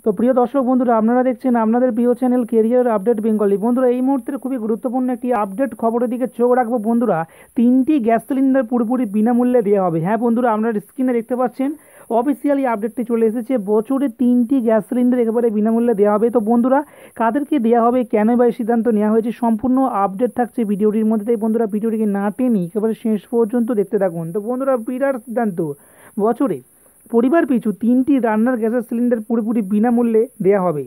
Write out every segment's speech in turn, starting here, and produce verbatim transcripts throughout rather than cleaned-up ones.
তো প্রিয় দর্শক বন্ধুরা, আপনারা দেখছেন আপনাদের প্রিয় চ্যানেল কেরিয়ার আপডেট বেঙ্গলি। বন্ধুরা, এই মুহূর্তের খুবই গুরুত্বপূর্ণ একটি আপডেট খবরের দিকে চোখ রাখবো। বন্ধুরা, তিনটি গ্যাস সিলিন্ডার পুরোপুরি বিনামূল্যে দেওয়া হবে। হ্যাঁ বন্ধুরা, আপনারা স্ক্রিনে দেখতে পাচ্ছেন অফিসিয়ালি আপডেটটি চলে এসেছে। বছরে তিনটি গ্যাস সিলিন্ডার একেবারে বিনামূল্যে দেওয়া হবে। তো বন্ধুরা, কাদেরকে দেওয়া হবে, কেন বা এই সিদ্ধান্ত নেওয়া হয়েছে, সম্পূর্ণ আপডেট থাকছে ভিডিওটির মধ্যে। তাই বন্ধুরা, ভিডিওটিকে না টেনে একেবারে শেষ পর্যন্ত দেখতে থাকুন। তো বন্ধুরা, বিরাট সিদ্ধান্ত, বছরে পরিবার পিছু তিনটি রান্নার গ্যাসের সিলিন্ডার পুরোপুরি বিনামূল্যে দেওয়া হবে।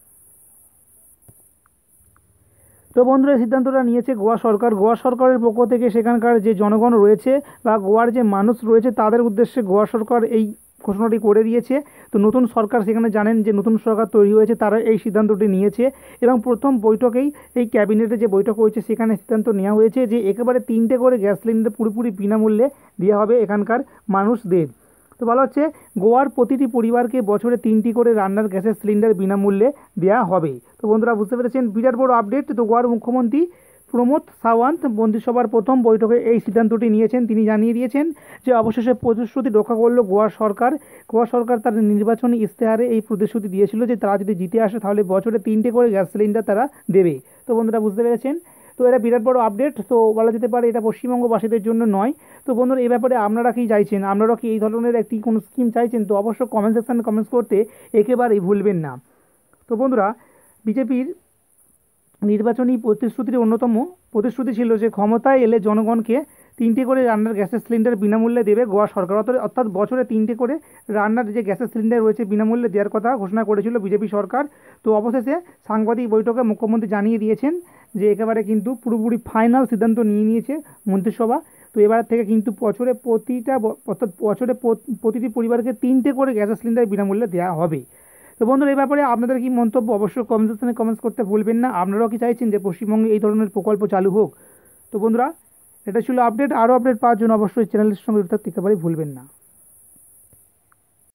তো বন্ধুরা, এই সিদ্ধান্তটা নিয়েছে গোয়া সরকার। গোয়া সরকারের পক্ষ থেকে সেখানকার যে জনগণ রয়েছে বা গোয়ার যে মানুষ রয়েছে তাদের উদ্দেশ্যে গোয়া সরকার এই ঘোষণাটি করে দিয়েছে। তো নতুন সরকার, সেখানে জানেন যে নতুন সরকার তৈরি হয়েছে, তারা এই সিদ্ধান্তটি নিয়েছে এবং প্রথম বৈঠকেই এই ক্যাবিনেটে যে বৈঠক হয়েছে সেখানে সিদ্ধান্ত নেওয়া হয়েছে যে একেবারে তিনটে করে গ্যাস সিলিন্ডার পুরোপুরি বিনামূল্যে দেওয়া হবে এখানকার মানুষদের। তো বলা হচ্ছে গোয়ার প্রতিটি পরিবারকে বছরে তিনটি করে রান্নার গ্যাসের সিলিন্ডার বিনামূল্যে দেওয়া হবে। তো বন্ধুরা, বুঝতে পেরেছেন বিরাট বড় আপডেট। তো গোয়ার মুখ্যমন্ত্রী প্রমোদ সাওয়ান্ত মন্ত্রিসভার প্রথম বৈঠকে এই সিদ্ধান্তটি নিয়েছেন। তিনি জানিয়ে দিয়েছেন যে অবশেষে প্রতিশ্রুতি রক্ষা করল গোয়া সরকার। গোয়া সরকার তার নির্বাচনী ইশতেহারে এই প্রতিশ্রুতি দিয়েছিল যে তারা যদি জিতে আসে তাহলে বছরে তিনটে করে গ্যাস সিলিন্ডার তারা দেবে। তো বন্ধুরা, বুঝতে পেরেছেন। তো এটা বিরাট বড় আপডেট। তো বলা যেতে পারে এটা পশ্চিমবঙ্গবাসীদের জন্য নয়। তো বন্ধুরা, এই ব্যাপারে আপনারা কি চাইছেন, আপনারা কি এই ধরনের একটি কোনো স্কিম চাইছেন? তো অবশ্যই কমেন্ট সেকশানে কমেন্টস করতে একেবারেই ভুলবেন না। তো বন্ধুরা, বিজেপির নির্বাচনী প্রতিশ্রুতির অন্যতম প্রতিশ্রুতি ছিল যে ক্ষমতায় এলে জনগণকে তিনটে করে রান্নার গ্যাসের সিলিন্ডার বিনামূল্যে দেবে গোয়া সরকার। অর্থাৎ বছরে তিনটে করে রান্নার যে গ্যাসের সিলিন্ডার রয়েছে বিনামূল্যে দেওয়ার কথা ঘোষণা করেছিল বিজেপি সরকার। তো অবশেষে সাংবাদিক বৈঠকে মুখ্যমন্ত্রী জানিয়ে দিয়েছেন যে একেবারে কিন্তু পুরোপুরি ফাইনাল সিদ্ধান্ত নিয়ে নিয়েছে মন্ত্রিসভা। তো এবার থেকে কিন্তু বছরে প্রতিটা অর্থাৎ বছরে প্রতিটি পরিবারকে তিনটে করে গ্যাসের সিলিন্ডার বিনামূল্যে দেওয়া হবে। তো বন্ধুরা, এই ব্যাপারে আপনাদের কি মন্তব্য অবশ্যই কমেন্ট সেকশনে কমেন্টস করতে ভুলবেন না। আপনারাও কি চাইছেন যে পশ্চিমবঙ্গে এই ধরনের প্রকল্প চালু হোক? তো বন্ধুরা, এটা ছিল আপডেট। আরও আপডেট পাওয়ার জন্য অবশ্যই চ্যানেলের সঙ্গে যুক্ত থাকতে একেবারেই ভুলবেন না।